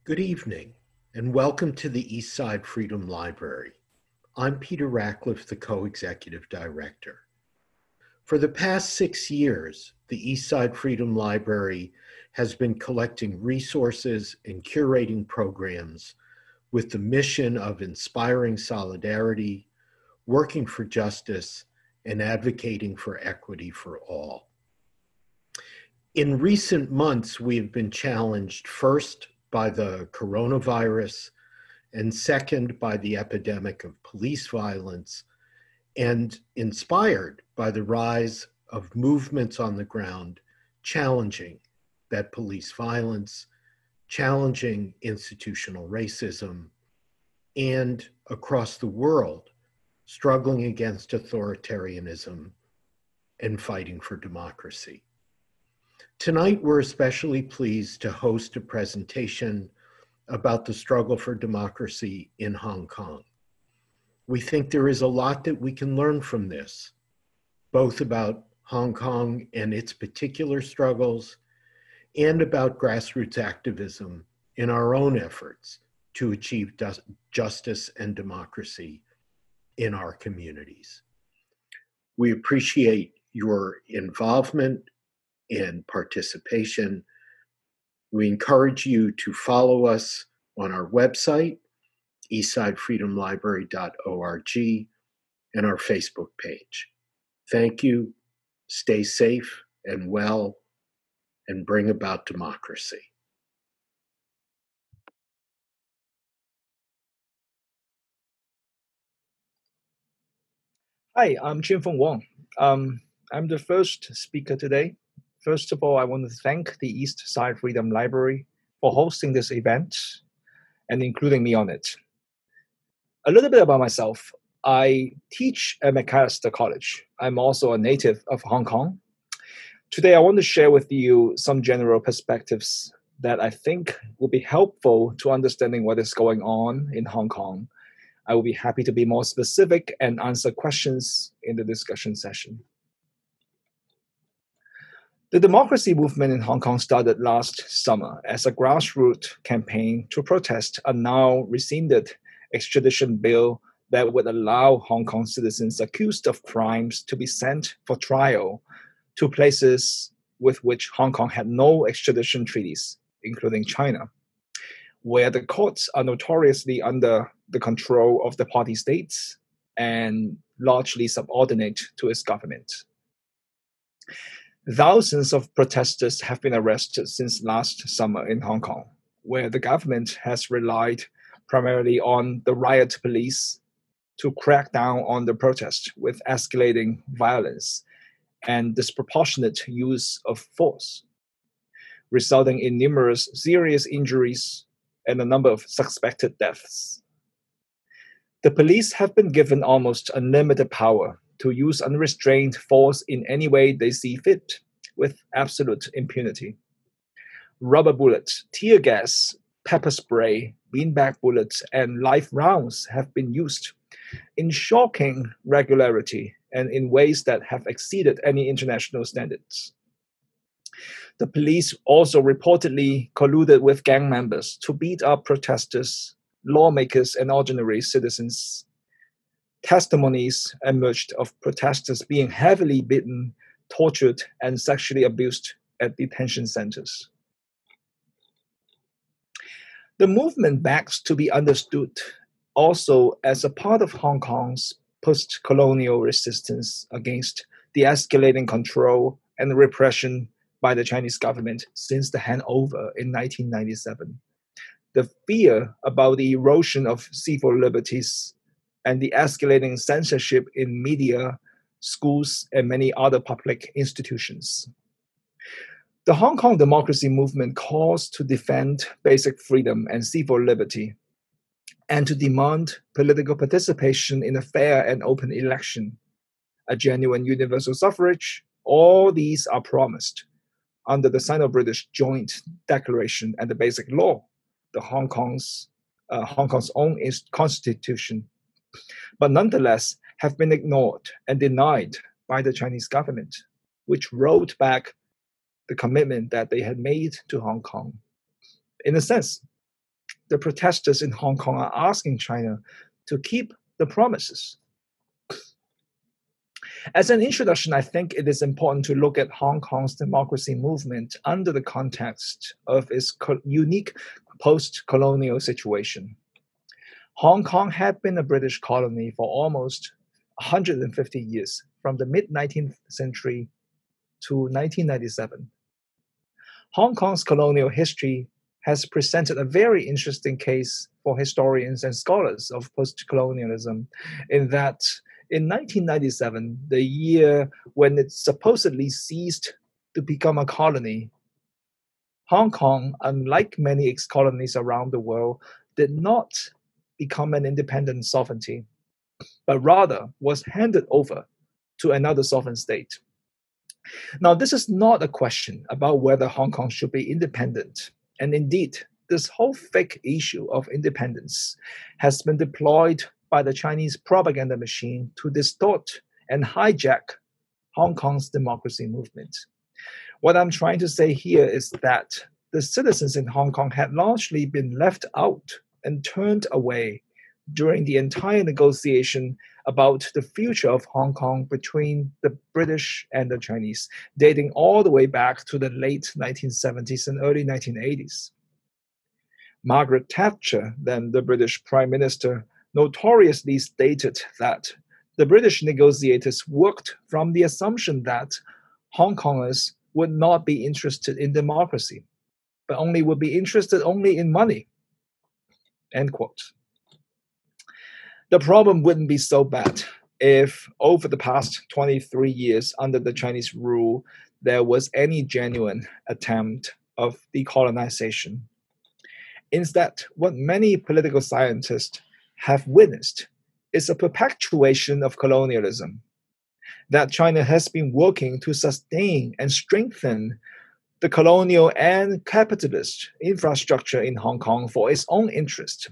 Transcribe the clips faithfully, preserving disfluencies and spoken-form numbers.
Good evening, and welcome to the Eastside Freedom Library. I'm Peter Ratcliffe, the co-executive director. For the past six years, the Eastside Freedom Library has been collecting resources and curating programs with the mission of inspiring solidarity, working for justice, and advocating for equity for all. In recent months, we have been challenged first by the coronavirus, and second by the epidemic of police violence, and inspired by the rise of movements on the ground challenging that police violence, challenging institutional racism, and across the world, struggling against authoritarianism and fighting for democracy. Tonight, we're especially pleased to host a presentation about the struggle for democracy in Hong Kong. We think there is a lot that we can learn from this, both about Hong Kong and its particular struggles, and about grassroots activism in our own efforts to achieve justice and democracy in our communities. We appreciate your involvement and participation. We encourage you to follow us on our website, eastside freedom library dot org, and our Facebook page. Thank you, stay safe and well, and bring about democracy. Hi, I'm Chien-Fung Wong. Um, I'm the first speaker today. First of all, I want to thank the East Side Freedom Library for hosting this event and including me on it. A little bit about myself. I teach at Macalester College. I'm also a native of Hong Kong. Today, I want to share with you some general perspectives that I think will be helpful to understanding what is going on in Hong Kong. I will be happy to be more specific and answer questions in the discussion session. The democracy movement in Hong Kong started last summer as a grassroots campaign to protest a now rescinded extradition bill that would allow Hong Kong citizens accused of crimes to be sent for trial to places with which Hong Kong had no extradition treaties, including China, where the courts are notoriously under the control of the party states and largely subordinate to its government. Thousands of protesters have been arrested since last summer in Hong Kong, where the government has relied primarily on the riot police to crack down on the protest with escalating violence and disproportionate use of force, resulting in numerous serious injuries and a number of suspected deaths. The police have been given almost unlimited power to use unrestrained force in any way they see fit, with absolute impunity. Rubber bullets, tear gas, pepper spray, beanbag bullets, and live rounds have been used in shocking regularity and in ways that have exceeded any international standards. The police also reportedly colluded with gang members to beat up protesters, lawmakers, and ordinary citizens. Testimonies emerged of protesters being heavily beaten, tortured, and sexually abused at detention centers. The movement begs to be understood also as a part of Hong Kong's post-colonial resistance against the escalating control and repression by the Chinese government since the handover in nineteen ninety-seven. The fear about the erosion of civil liberties and the escalating censorship in media, schools, and many other public institutions. The Hong Kong democracy movement calls to defend basic freedom and civil liberty, and to demand political participation in a fair and open election, a genuine universal suffrage. All these are promised under the Sino-British Joint Declaration and the Basic Law, the Hong Kong's, uh, Hong Kong's own constitution, but nonetheless have been ignored and denied by the Chinese government, which rolled back the commitment that they had made to Hong Kong. In a sense, the protesters in Hong Kong are asking China to keep the promises. As an introduction, I think it is important to look at Hong Kong's democracy movement under the context of its co- unique post-colonial situation. Hong Kong had been a British colony for almost one hundred fifty years, from the mid-nineteenth century to nineteen ninety-seven. Hong Kong's colonial history has presented a very interesting case for historians and scholars of post-colonialism, in that in nineteen ninety-seven, the year when it supposedly ceased to become a colony, Hong Kong, unlike many ex-colonies around the world, did not become an independent sovereignty, but rather was handed over to another sovereign state. Now, this is not a question about whether Hong Kong should be independent. And indeed, this whole fake issue of independence has been deployed by the Chinese propaganda machine to distort and hijack Hong Kong's democracy movement. What I'm trying to say here is that the citizens in Hong Kong had largely been left out and turned away during the entire negotiation about the future of Hong Kong between the British and the Chinese, dating all the way back to the late nineteen seventies and early nineteen eighties. Margaret Thatcher, then the British Prime Minister, notoriously stated that the British negotiators worked from the assumption that Hong Kongers would not be interested in democracy, but only would be interested only in money. End quote. The problem wouldn't be so bad if over the past twenty-three years under the Chinese rule, there was any genuine attempt of decolonization. Instead, what many political scientists have witnessed is a perpetuation of colonialism, that China has been working to sustain and strengthen the colonial and capitalist infrastructure in Hong Kong for its own interest.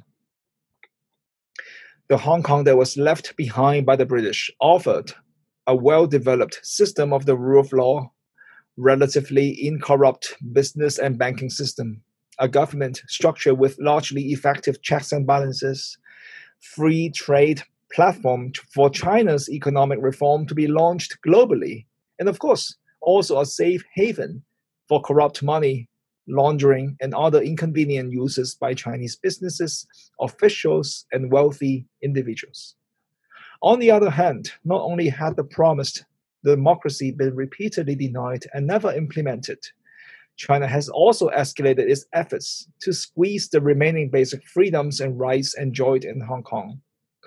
The Hong Kong that was left behind by the British offered a well-developed system of the rule of law, relatively incorrupt business and banking system, a government structure with largely effective checks and balances, free trade platform for China's economic reform to be launched globally, and of course, also a safe haven for corrupt money laundering and other inconvenient uses by Chinese businesses, officials, and wealthy individuals. On the other hand, not only had the promised democracy been repeatedly denied and never implemented, China has also escalated its efforts to squeeze the remaining basic freedoms and rights enjoyed in Hong Kong.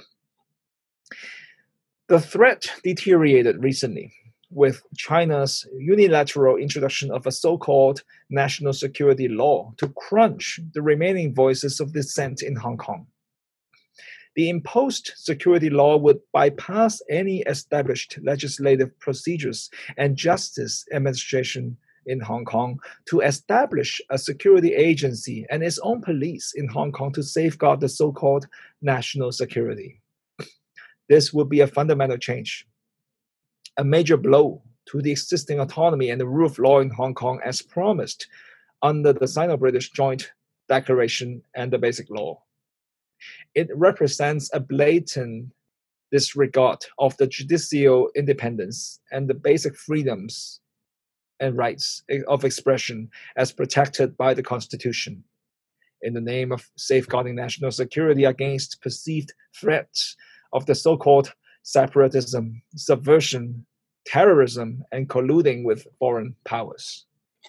The threat deteriorated recently with China's unilateral introduction of a so-called national security law to crunch the remaining voices of dissent in Hong Kong. The imposed security law would bypass any established legislative procedures and justice administration in Hong Kong to establish a security agency and its own police in Hong Kong to safeguard the so-called national security. This would be a fundamental change, a major blow to the existing autonomy and the rule of law in Hong Kong as promised under the Sino-British Joint Declaration and the Basic Law. It represents a blatant disregard of the judicial independence and the basic freedoms and rights of expression as protected by the Constitution, in the name of safeguarding national security against perceived threats of the so-called separatism, subversion, terrorism, and colluding with foreign powers.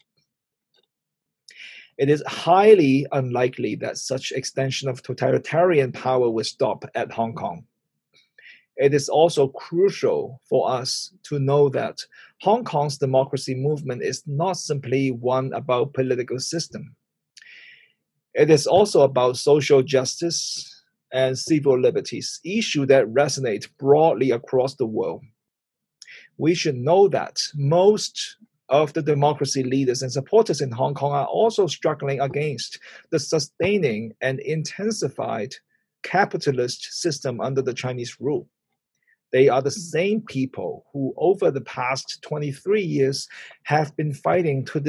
It is highly unlikely that such extension of totalitarian power will stop at Hong Kong. It is also crucial for us to know that Hong Kong's democracy movement is not simply one about political system. It is also about social justice and civil liberties, issues that resonate broadly across the world. We should know that most of the democracy leaders and supporters in Hong Kong are also struggling against the sustaining and intensified capitalist system under the Chinese rule. They are the same people who over the past twenty-three years have been fighting to this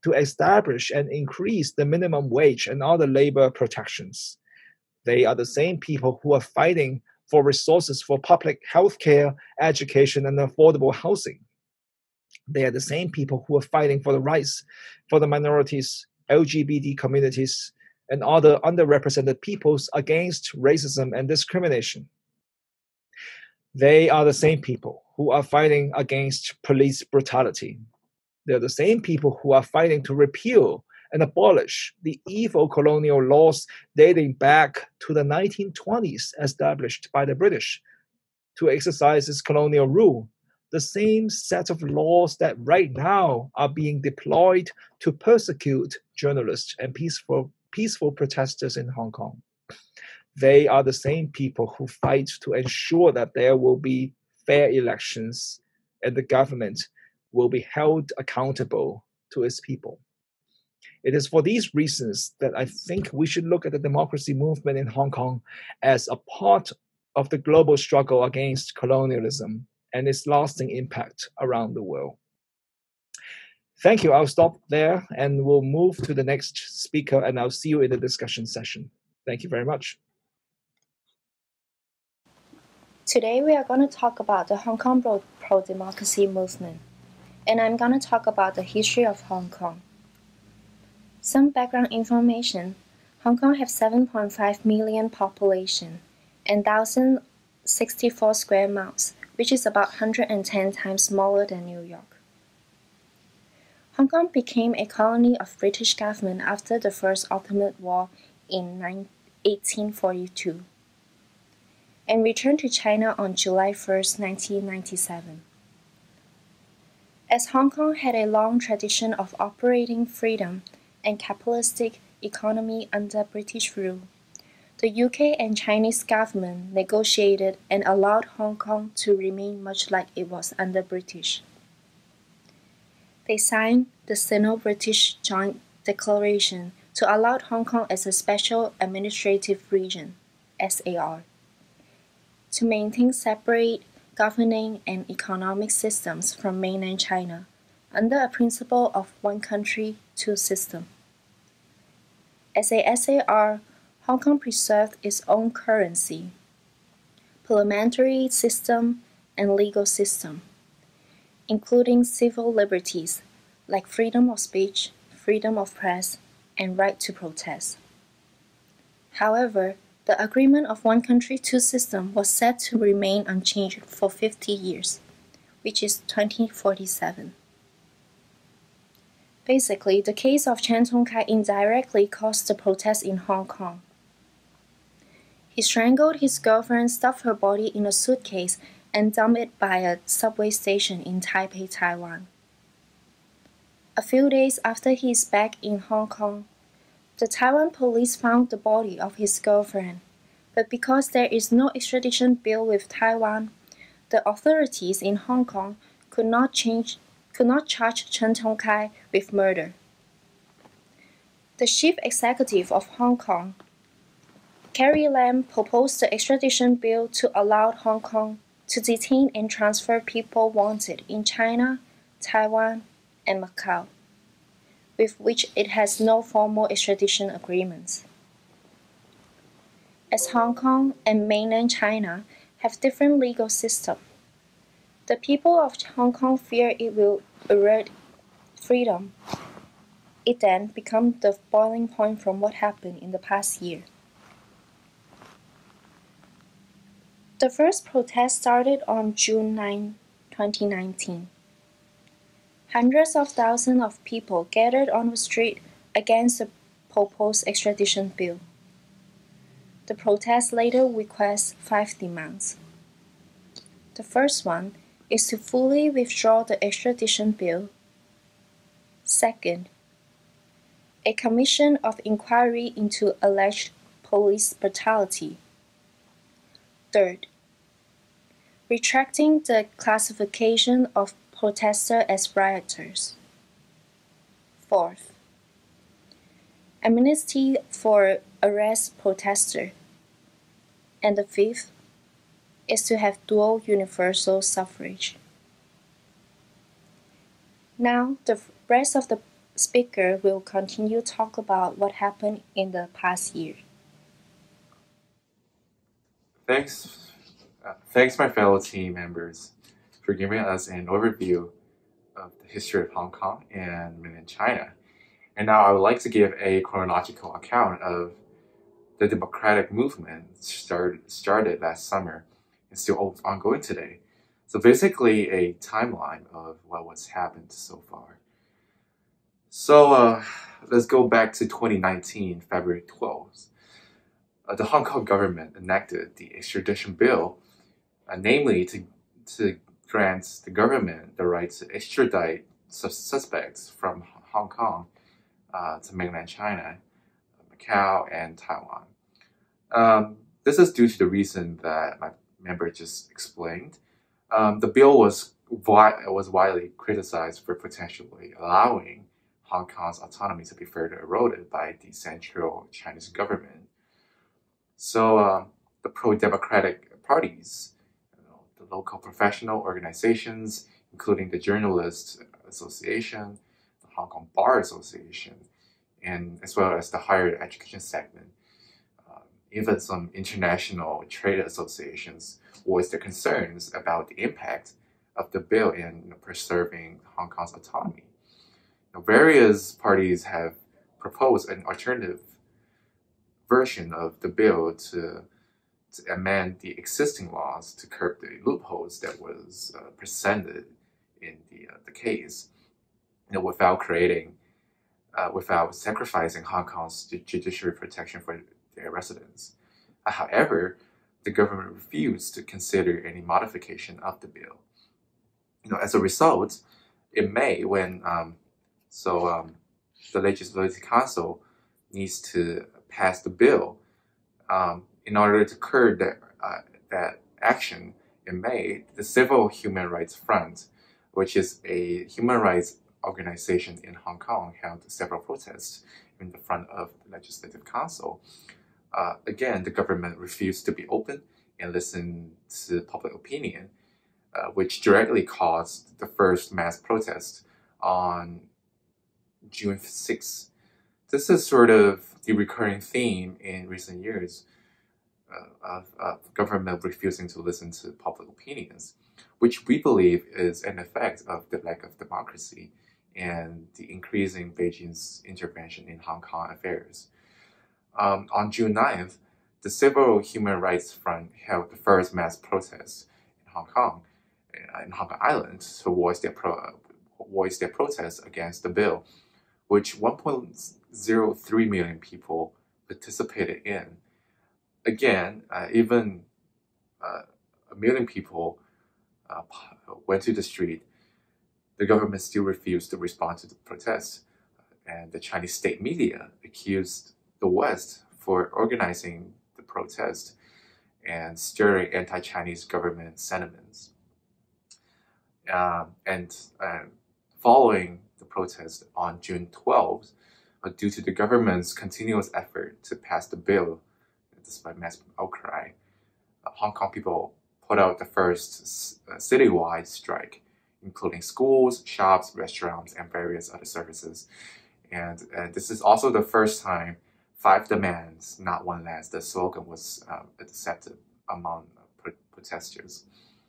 to establish and increase the minimum wage and other labor protections. They are the same people who are fighting for resources for public health care, education, and affordable housing. They are the same people who are fighting for the rights for the minorities, L G B T communities, and other underrepresented peoples against racism and discrimination. They are the same people who are fighting against police brutality. They're the same people who are fighting to repeal and abolish the evil colonial laws dating back to the nineteen twenties established by the British to exercise its colonial rule. The same set of laws that right now are being deployed to persecute journalists and peaceful, peaceful protesters in Hong Kong. They are the same people who fight to ensure that there will be fair elections and the government will be held accountable to its people. It is for these reasons that I think we should look at the democracy movement in Hong Kong as a part of the global struggle against colonialism and its lasting impact around the world. Thank you. I'll stop there and we'll move to the next speaker, and I'll see you in the discussion session. Thank you very much. Today we are going to talk about the Hong Kong pro-democracy movement, and I'm going to talk about the history of Hong Kong. Some background information: Hong Kong has seven point five million population and one thousand sixty-four square miles, which is about one hundred ten times smaller than New York. Hong Kong became a colony of British government after the First Ultimate War in eighteen forty-two and returned to China on July first, nineteen ninety-seven. As Hong Kong had a long tradition of operating freedom and capitalistic economy under British rule, the U K and Chinese government negotiated and allowed Hong Kong to remain much like it was under British. They signed the Sino-British Joint Declaration to allow Hong Kong as a special administrative region, S A R, to maintain separate governing and economic systems from mainland China under a principle of one country, two systems. As a S A R, Hong Kong preserved its own currency, parliamentary system, and legal system, including civil liberties like freedom of speech, freedom of press, and right to protest. However, the agreement of one country, two systems was set to remain unchanged for fifty years, which is twenty forty-seven. Basically, the case of Chan Tong-kai indirectly caused the protests in Hong Kong. He strangled his girlfriend, stuffed her body in a suitcase, and dumped it by a subway station in Taipei, Taiwan. A few days after he is back in Hong Kong, the Taiwan police found the body of his girlfriend, but because there is no extradition bill with Taiwan, the authorities in Hong Kong could not, change, could not charge Chan Tong-kai with murder. The chief executive of Hong Kong, Carrie Lam, proposed the extradition bill to allow Hong Kong to detain and transfer people wanted in China, Taiwan, and Macau, with which it has no formal extradition agreements. As Hong Kong and mainland China have different legal systems, the people of Hong Kong fear it will erode freedom. It then becomes the boiling point from what happened in the past year. The first protest started on June ninth, twenty nineteen. Hundreds of thousands of people gathered on the street against the proposed extradition bill. The protest later requests five demands. The first one is to fully withdraw the extradition bill. Second, a commission of inquiry into alleged police brutality. Third, retracting the classification of protesters as rioters. Fourth, amnesty for arrest protesters. And the fifth is to have dual universal suffrage. Now, the rest of the speaker will continue to talk about what happened in the past year. Thanks, uh, thanks, my fellow team members, for giving us an overview of the history of Hong Kong and mainland China. And now I would like to give a chronological account of the democratic movement started, started last summer and still ongoing today. So basically a timeline of what was happened so far. So uh, let's go back to twenty nineteen, February twelfth. Uh, the Hong Kong government enacted the extradition bill, uh, namely to, to grant the government the right to extradite sus suspects from Hong Kong uh, to mainland China, Macau, and Taiwan. Um, this is due to the reason that my member just explained. Um, the bill was, wi was widely criticized for potentially allowing Hong Kong's autonomy to be further eroded by the central Chinese government. So uh, the pro-democratic parties, you know, the local professional organizations, including the Journalists Association, the Hong Kong Bar Association, and as well as the higher education segment, uh, even some international trade associations voiced their concerns about the impact of the bill in you know, preserving Hong Kong's autonomy. You know, various parties have proposed an alternative version of the bill to, to amend the existing laws to curb the loopholes that was uh, presented in the, uh, the case, you know, without creating, uh, without sacrificing Hong Kong's judiciary protection for their residents. Uh, however, the government refused to consider any modification of the bill. You know, as a result, in May, when um, so um, the Legislative Council needs to pass the bill um, in order to curb that uh, that action in May, the Civil Human Rights Front, which is a human rights organization in Hong Kong, held several protests in the front of the Legislative Council. Uh, again, the government refused to be open and listen to public opinion, uh, which directly caused the first mass protest on June sixth. This is sort of the recurring theme in recent years uh, of, of government refusing to listen to public opinions, which we believe is an effect of the lack of democracy and the increasing Beijing's intervention in Hong Kong affairs. Um, on June ninth, the Civil Human Rights Front held the first mass protest in Hong Kong, in Hong Kong Island, to voice their, pro voice their protest against the bill, which one point zero three million people participated in. Again, uh, even uh, a million people uh, went to the street. The government still refused to respond to the protests, and the Chinese state media accused the West for organizing the protest and stirring anti-Chinese government sentiments. Um, and uh, following the protest on June twelfth, uh, due to the government's continuous effort to pass the bill, despite mass outcry, uh, Hong Kong people put out the first uh, citywide strike, including schools, shops, restaurants, and various other services. And uh, this is also the first time five demands, not one less, the slogan was uh, accepted among uh, protesters.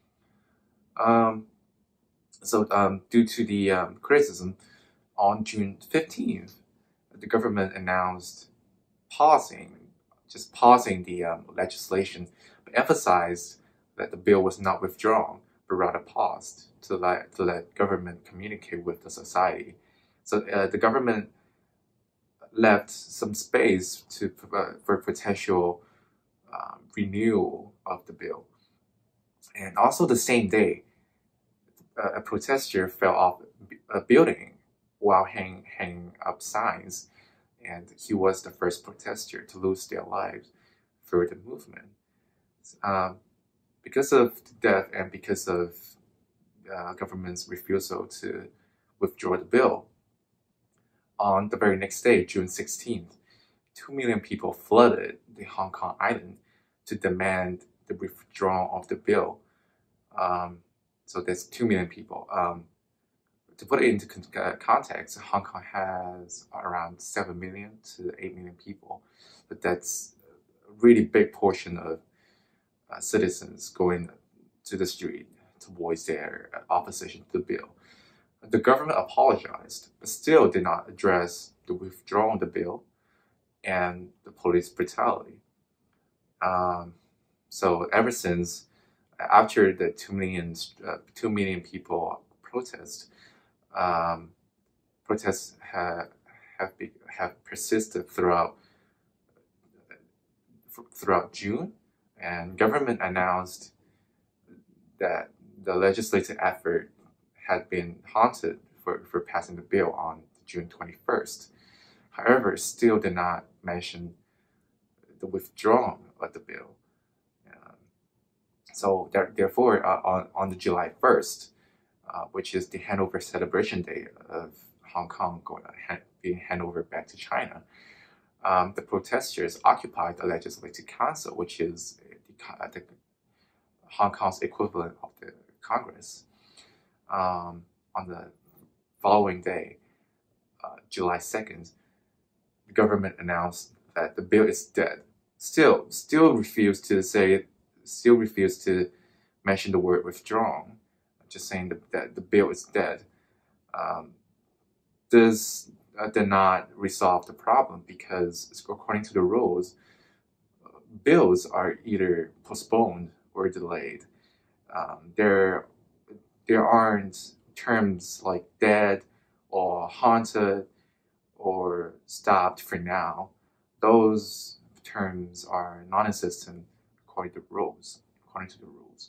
Um, so um, due to the um, criticism, on June fifteenth, the government announced pausing, just pausing the um, legislation, but emphasized that the bill was not withdrawn, but rather paused to let, to let government communicate with the society. So uh, the government left some space to uh, for potential uh, renewal of the bill. And also the same day, uh, a protester fell off a building while hang, hanging up signs, and he was the first protester to lose their lives through the movement. Um, because of the death and because of uh, government's refusal to withdraw the bill, on the very next day, June sixteenth, two million people flooded the Hong Kong Island to demand the withdrawal of the bill. Um, so there's two million people um, to put it into con uh, context, Hong Kong has around seven million to eight million people, but that's a really big portion of uh, citizens going to the street to voice their opposition to the bill. The government apologized, but still did not address the withdrawal of the bill and the police brutality. Um, so ever since, after the two million, uh, two million people protest, um, protests have have, be, have persisted throughout throughout June, and government announced that the legislative effort had been halted for, for passing the bill on June twenty-first. However, still did not mention the withdrawal of the bill. Um, so there, therefore, uh, on, on the July first, uh, which is the handover celebration day of Hong Kong going, uh, being handed over back to China, um, the protesters occupied the Legislative Council, which is the, the Hong Kong's equivalent of the Congress. Um, on the following day, uh, July second, the government announced that the bill is dead. Still, still refused to say, still refused to mention the word withdrawn, just saying that, that the bill is dead. Um, this uh, did not resolve the problem because, according to the rules, uh, bills are either postponed or delayed. Um, there, there aren't terms like dead or haunted or stopped for now. Those terms are non-existent according to rules. According to the rules.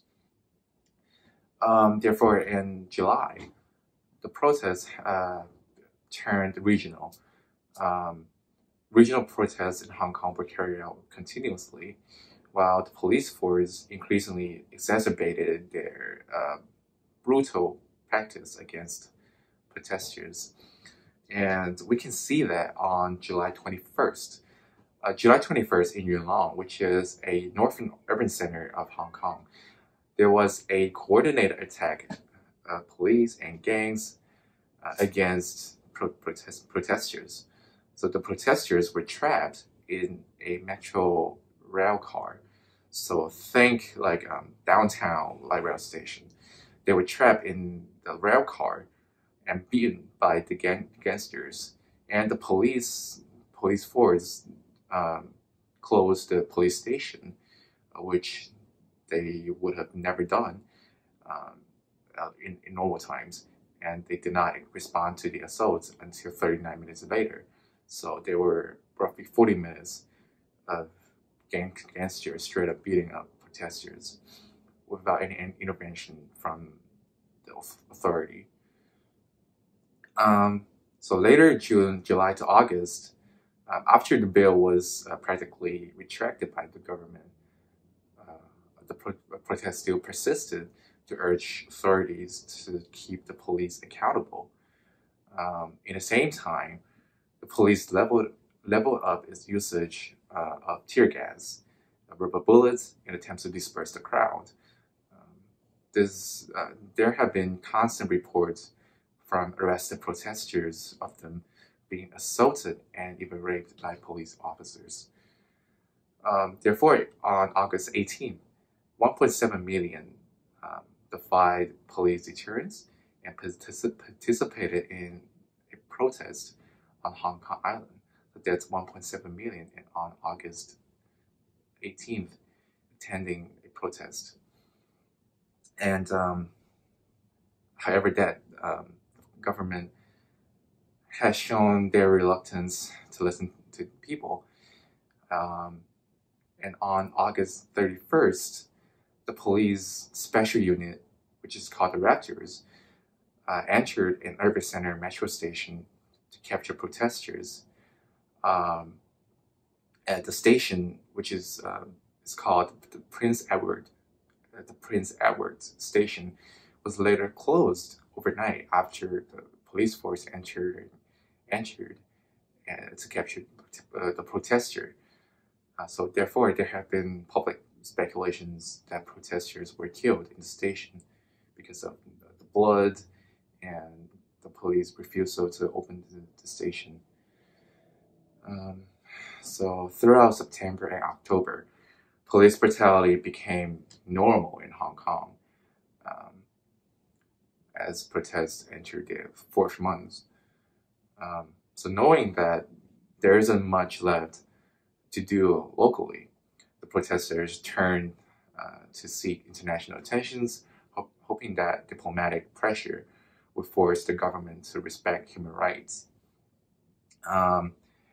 Um, therefore, in July, the protests uh, turned regional. Um, regional protests in Hong Kong were carried out continuously, while the police force increasingly exacerbated their uh, brutal practice against protesters. And we can see that on July twenty-first. Uh, July twenty-first in Yuen Long, which is a northern urban center of Hong Kong, there was a coordinated attack of police and gangs uh, against pro protest protesters. So the protesters were trapped in a metro rail car. So think like um, downtown light rail station. They were trapped in the rail car and beaten by the gang gangsters. And the police police force um, closed the police station, uh, which they would have never done um, uh, in, in normal times. And they did not respond to the assaults until thirty-nine minutes later. So there were roughly forty minutes of gang gangsters straight up beating up protesters without any, any intervention from the authority. Um, so later, June, July to August, um, after the bill was uh, practically retracted by the government, uh, the pro protest still persisted to urge authorities to keep the police accountable. Um, in the same time, the police leveled, leveled up its usage uh, of tear gas, rubber bullets, in attempts to disperse the crowd. Um, this, uh, there have been constant reports from arrested protesters of them being assaulted and even raped by police officers. Um, therefore, on August eighteenth, one point seven million um, defied police deterrence and particip participated in a protest on Hong Kong Island. So that's one point seven million and on August eighteenth attending a protest. And um, however, that um, government has shown their reluctance to listen to people. Um, and on August thirty-first, the police special unit, which is called the Raptors, uh, entered an urban center metro station to capture protesters. Um, at the station, which is um, is called the Prince Edward, uh, the Prince Edward station, was later closed overnight after the police force entered entered uh, to capture uh, the protester. Uh, so therefore, there have been public speculations that protesters were killed in the station because of the blood and the police refusal to open the, the station. Um, so throughout September and October, police brutality became normal in Hong Kong um, as protests entered their fourth month. Um, so knowing that there isn't much left to do locally, the protesters turned uh, to seek international attentions, ho- hoping that diplomatic pressure would force the government to respect human rights. Um,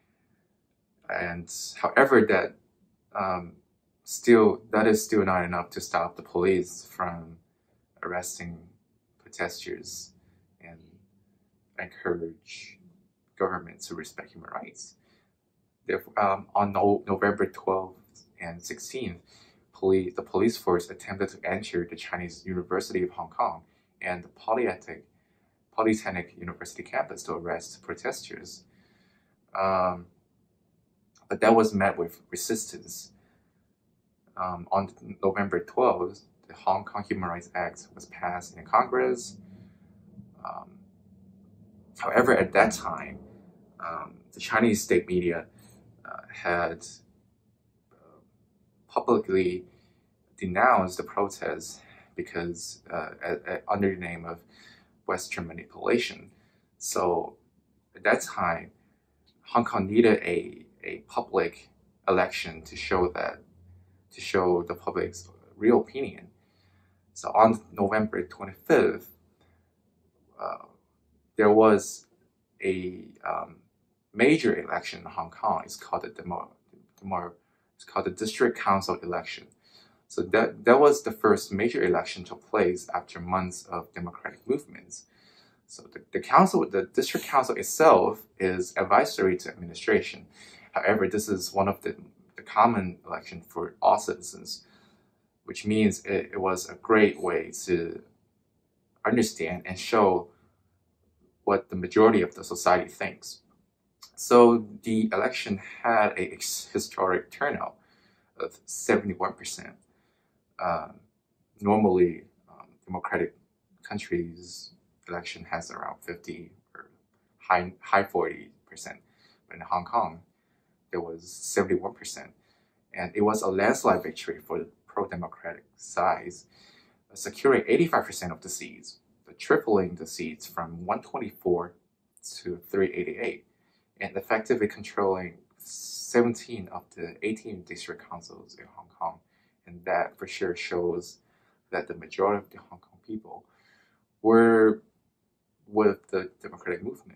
and however, that um, still that is still not enough to stop the police from arresting protesters and encourage government to respect human rights. Therefore, um, on no- November twelfth and sixteenth, police, the police force attempted to enter the Chinese University of Hong Kong and the Polytechnic, Polytechnic University campus to arrest protesters. Um, but that was met with resistance. Um, on November twelfth, the Hong Kong Human Rights Act was passed in Congress. Um, however, at that time, um, the Chinese state media uh, had uh, publicly denounced the protests because uh, at, at, under the name of Western manipulation. So at that time, Hong Kong needed a, a public election to show that, to show the public's real opinion. So on November twenty-fifth, uh, there was a um, major election in Hong Kong. It's called the demo, demo, it's called the District Council election. So that that was the first major election took place after months of democratic movements. So the, the council, the district council itself is advisory to administration. However, this is one of the, the common election for all citizens, which means it, it was a great way to understand and show what the majority of the society thinks. So the election had a historic turnout of seventy-one percent. Um, normally, um, democratic countries' election has around fifty or high high forty percent, but in Hong Kong, there was seventy-one percent, and it was a landslide victory for the pro-democratic side, securing eighty-five percent of the seats, tripling the seats from one twenty-four to three eighty-eight, and effectively controlling seventeen of the eighteen district councils in Hong Kong. And that for sure shows that the majority of the Hong Kong people were with the democratic movement.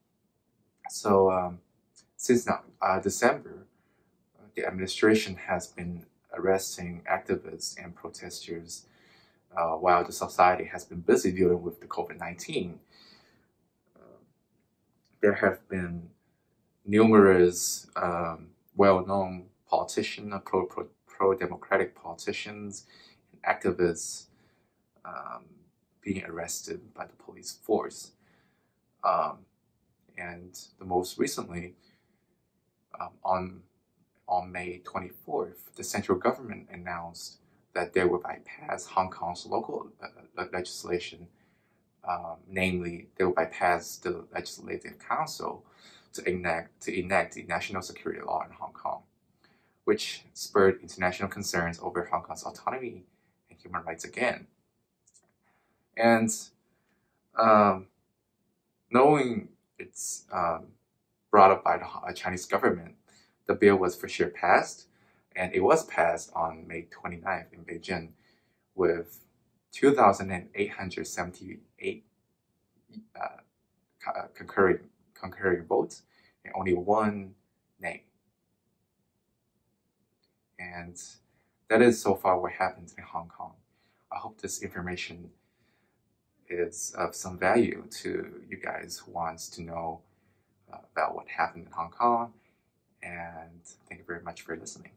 So um, since now, uh, December, uh, the administration has been arresting activists and protesters uh, while the society has been busy dealing with the COVID nineteen. Uh, there have been numerous um, well-known politicians, pro, pro, pro-democratic politicians and activists um, being arrested by the police force. Um, and the most recently, um, on, on May twenty-fourth, the central government announced that they would bypass Hong Kong's local uh, legislation, um, namely, they would bypass the Legislative Council to enact, to enact the national security law in Hong Kong, which spurred international concerns over Hong Kong's autonomy and human rights again. And um, knowing it's um, brought up by the Chinese government, the bill was for sure passed, and it was passed on May twenty-ninth in Beijing with two thousand eight hundred seventy-eight uh, concurring, concurring votes and only one nay. And that is so far what happens in Hong Kong. I hope this information is of some value to you guys who wants to know uh, about what happened in Hong Kong. And thank you very much for listening.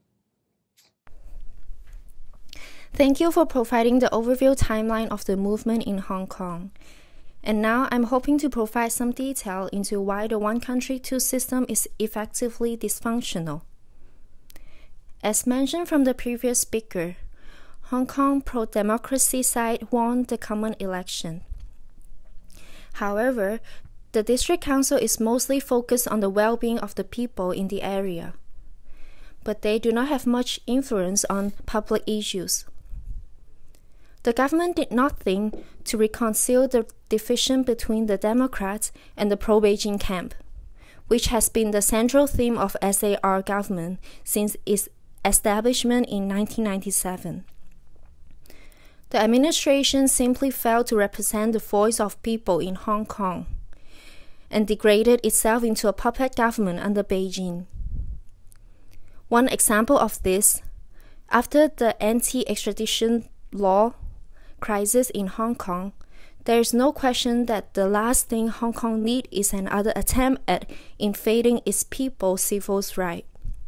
Thank you for providing the overview timeline of the movement in Hong Kong. And now I'm hoping to provide some detail into why the one country, two system is effectively dysfunctional. As mentioned from the previous speaker, Hong Kong pro-democracy side won the common election. However, the district council is mostly focused on the well-being of the people in the area, but they do not have much influence on public issues. The government did nothing to reconcile the division between the Democrats and the pro-Beijing camp, which has been the central theme of S A R government since its establishment in nineteen ninety-seven. The administration simply failed to represent the voice of people in Hong Kong and degraded itself into a puppet government under Beijing. One example of this, after the anti-extradition law crisis in Hong Kong, there is no question that the last thing Hong Kong needs is another attempt at invading its people's civil rights.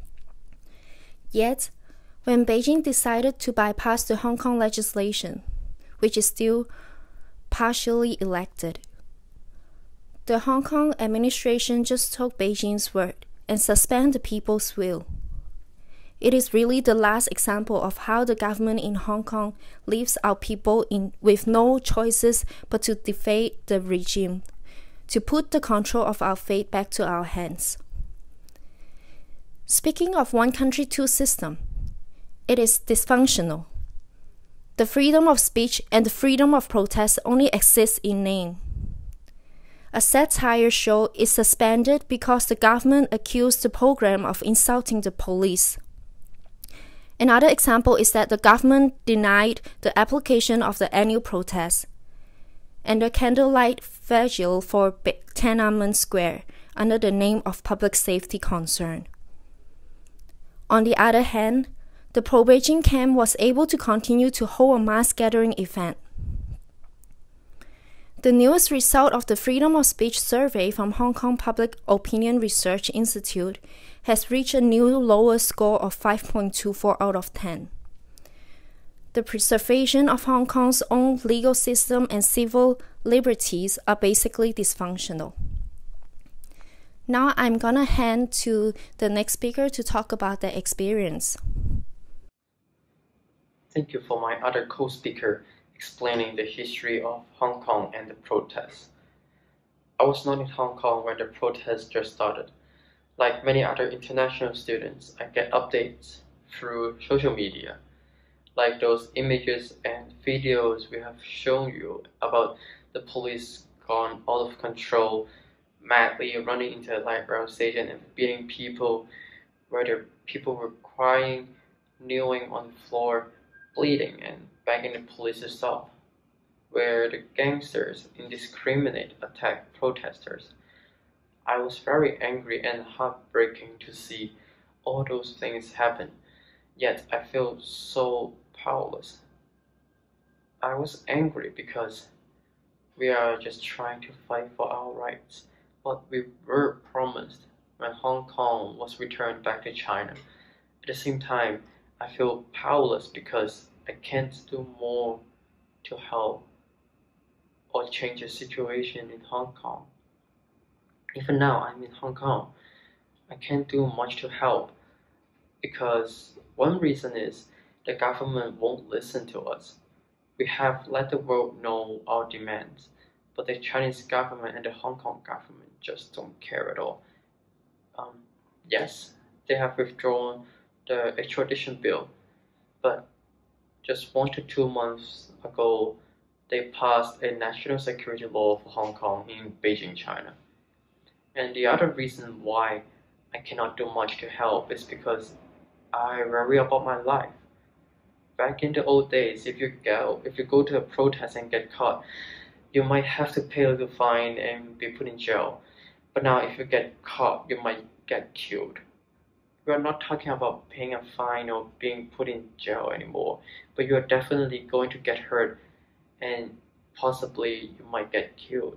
Yet, when Beijing decided to bypass the Hong Kong legislation, which is still partially elected, the Hong Kong administration just took Beijing's word and suspended the people's will. It is really the last example of how the government in Hong Kong leaves our people in with no choices but to defeat the regime, to put the control of our fate back to our hands. Speaking of one country, two system, it is dysfunctional. The freedom of speech and the freedom of protest only exist in name. A satire show is suspended because the government accused the program of insulting the police. Another example is that the government denied the application of the annual protest and the candlelight vigil for Tiananmen Square under the name of public safety concern. On the other hand, the pro-Beijing camp was able to continue to hold a mass gathering event. The newest result of the Freedom of Speech survey from Hong Kong Public Opinion Research Institute has reached a new lower score of five point two four out of ten. The preservation of Hong Kong's own legal system and civil liberties are basically dysfunctional. Now I'm gonna hand to the next speaker to talk about their experience. Thank you for my other co-speaker explaining the history of Hong Kong and the protests. I was not in Hong Kong when the protests just started. Like many other international students, I get updates through social media, like those images and videos we have shown you about the police gone out of control, madly running into a light rail station and beating people, where the people were crying, kneeling on the floor, bleeding and begging the police to stop, where the gangsters indiscriminately attacked protesters. I was very angry and heartbreaking to see all those things happen, yet I feel so powerless. I was angry because we are just trying to fight for our rights, what we were promised when Hong Kong was returned back to China. At the same time, I feel powerless because I can't do more to help or change the situation in Hong Kong. Even now, I'm in Hong Kong. I can't do much to help because one reason is the government won't listen to us. We have let the world know our demands, but the Chinese government and the Hong Kong government just don't care at all. Um, yes, they have withdrawn the extradition bill, but just one to two months ago, they passed a national security law for Hong Kong in Beijing, China. And the other reason why I cannot do much to help is because I worry about my life. Back in the old days, if you go if you go to a protest and get caught, you might have to pay a little fine and be put in jail. But now if you get caught, you might get killed. We are not talking about paying a fine or being put in jail anymore, but you are definitely going to get hurt and possibly you might get killed.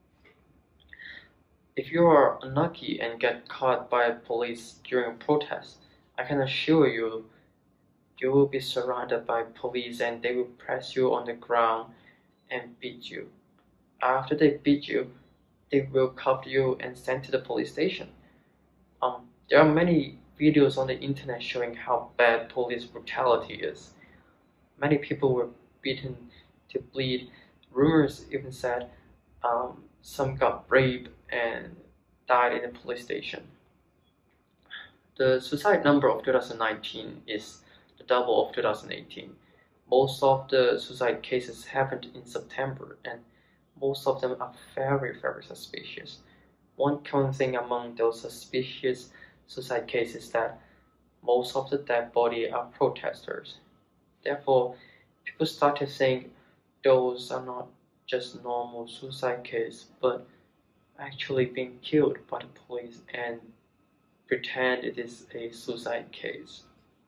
If you are unlucky and get caught by police during a protest, I can assure you, you will be surrounded by police and they will press you on the ground and beat you. After they beat you, they will cuff you and send to the police station. Um, there are many videos on the internet showing how bad police brutality is. Many people were beaten to bleed. Rumors even said um, Some got raped and died in the police station. The suicide number of two thousand nineteen is the double of two thousand eighteen. Most of the suicide cases happened in September, and most of them are very, very suspicious. One common thing among those suspicious suicide cases is that most of the dead bodies are protesters. Therefore, people start to think those are not just normal suicide cases, but actually being killed by the police and pretend it is a suicide case.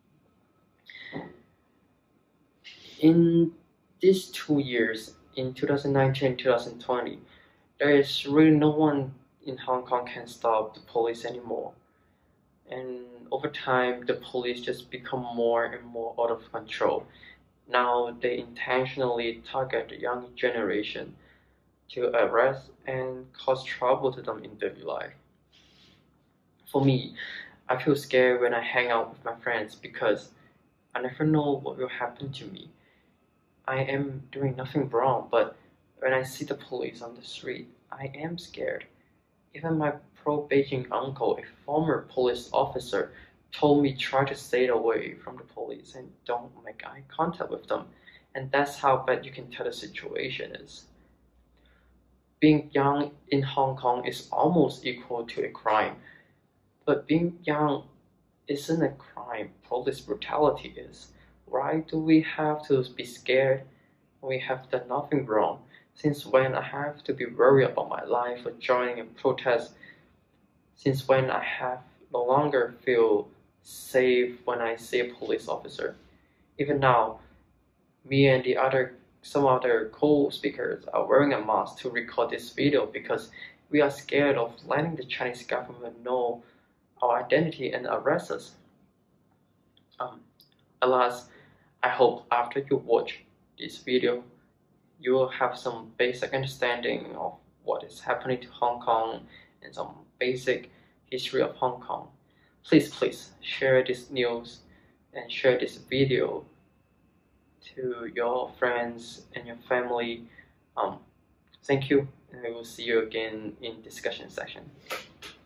In these two years, in two thousand nineteen and two thousand twenty, there is really no one in Hong Kong can stop the police anymore. And over time, the police just become more and more out of control. Now they intentionally target the young generation to arrest and cause trouble to them in daily life. For me, I feel scared when I hang out with my friends because I never know what will happen to me. I am doing nothing wrong, but when I see the police on the street, I am scared. Even my pro-Beijing uncle, a former police officer, told me try to stay away from the police and don't make eye contact with them. And that's how bad you can tell the situation is. Being young in Hong Kong is almost equal to a crime. But being young isn't a crime, police brutality is. Why do we have to be scared when we have done nothing wrong? Since when I have to be worried about my life or joining a protest? Since when I have no longer feel safe when I see a police officer? Even now, me and the other some other co-speakers are wearing a mask to record this video because we are scared of letting the Chinese government know our identity and arrest us. Um, alas, I hope after you watch this video, you will have some basic understanding of what is happening to Hong Kong and some basic history of Hong Kong. Please, please share this news and share this video to your friends and your family. Um, thank you, and we will see you again in discussion section.